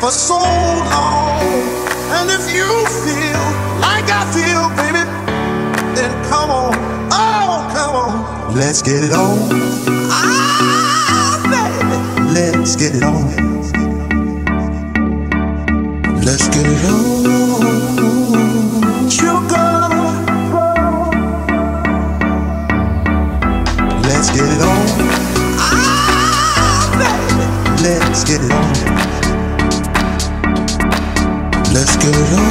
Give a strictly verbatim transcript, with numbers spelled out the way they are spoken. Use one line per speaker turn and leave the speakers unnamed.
for so long. And if you feel like I feel, baby, then come on, oh, come on, let's get it on. Ah, baby, let's get it on. Let's get it on, sugar. Let's get it on. Ah, baby, let's get it on. Let's get it on.